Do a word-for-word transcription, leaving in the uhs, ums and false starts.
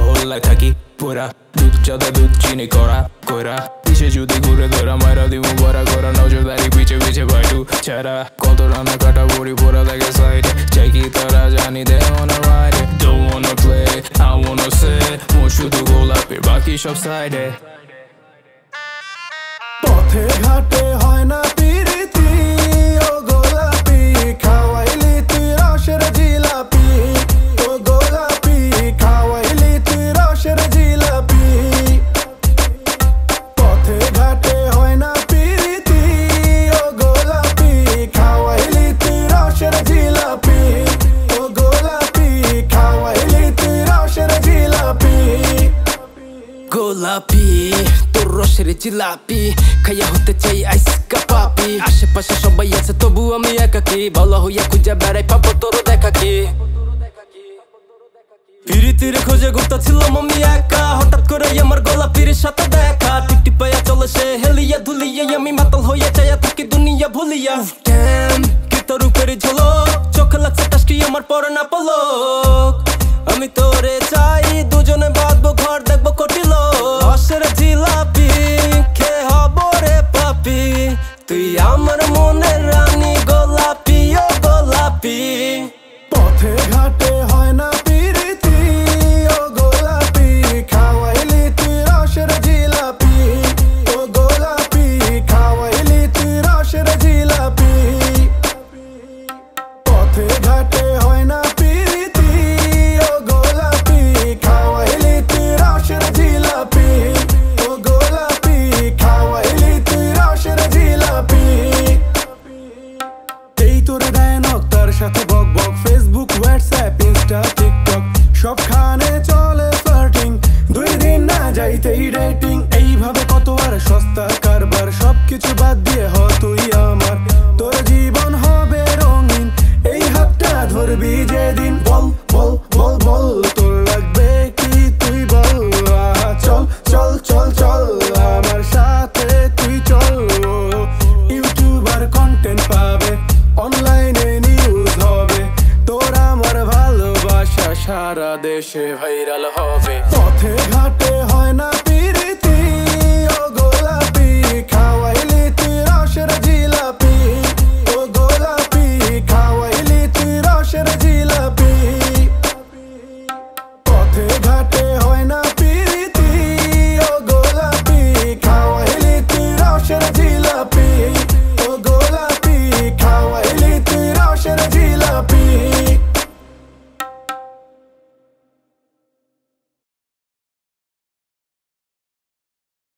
গোল্লায় থাকি পুরা দুধ চাঁদা দুধ চিনি করা করা পিছে যদি ঘুরে ধরা মারা দিব বড়া করা নজরদারি পিছে পিছে বাইটু ছাড়া কত রান্না কাটা বড়ি পড়া থাকে সাইডে চাই কি তারা জানি দে on a ride don't wanna play I wanna say মোর শুধু গোলাপের বাকি সব সাইডে পথে ঘাটে হয় না পিরিতি ও গোলাপি খাওয়াইলি তুই রসের জিলাপি ও গোলাপি খাওয়াইলি তুই রসের জিলাপি পথে ঘাটে হয় না পিরিতি ও গোলাপি খাওয়াইলি তুই রসের জিলাপি ও গোলাপি খাওয়াইলি তুই রসের জিলাপি গোলাপি তোর রসের জিলাপি খাইয়া হতে চাই আইসকা পাপি আশেপাশে সবাই আছে তবু আমি একাকি ভালো হইয়া খুঁজে বেড়াই পাবো তোর দেখা কি পিরিতির খোঁজে ঘুরতা ছিলাম আমি একা হঠাৎ করে আমার গোলাপির সাথে দেখা টিপটি পায়া চলে সে হেলিয়া ধুলিয়া আমি মাতাল হইয়া চাইয়া থাকি দুনিয়া ভুলিয়া ড্যাম কি তোর উপরে ঝলক চোখ লাগছে টাস্কি আমার পরে না পলক আমি তোরে চাই দুজনে বাঁধবো ঘর দেখবো কোটি লোক রসের জিলাপি খে হব রে পাপি তুই আমার মনের রানী গোলাপি ও গোলাপি পথে ঘাটে হয় না পিরিতি ও গোলাপি খাওয়াইলি তুই রসের জিলাপি ও গোলাপি খাওয়াইলি তুই রসের জিলাপি পথে ঘাটে হয় না পিরিতি ও গোলাপি খাওয়াইলি তুই রসের জিলাপি ও গোলাপি খাওয়াইলি তুই রসের জিলাপি এই তোর ডায়নক তার সাথে বক বক ফেসবুক হোয়াটসঅ্যাপ ইনস্টা টিকটক সবখানে চলে ফ্লার্টিং দুই দিন না যাইতেই ডেটিং এইভাবে কত আর সস্তা কারবার সবকিছু বাদ দিয়ে হ তুই আমার তোর জীবন হবে রঙিন এই হাতটা ধরবি যেদিন বল বল বল বল তোর লাগবে কি তুই বল আহা, চল চল চল চল আমার সাথে তুই চল ইউটিউবার কন্টেন্ট পাবে অনলাইনে নিউজ হবে তোর আমার ভালোবাসা সারা দেশে ভাইরাল হবে পথে ঘাটে হয় না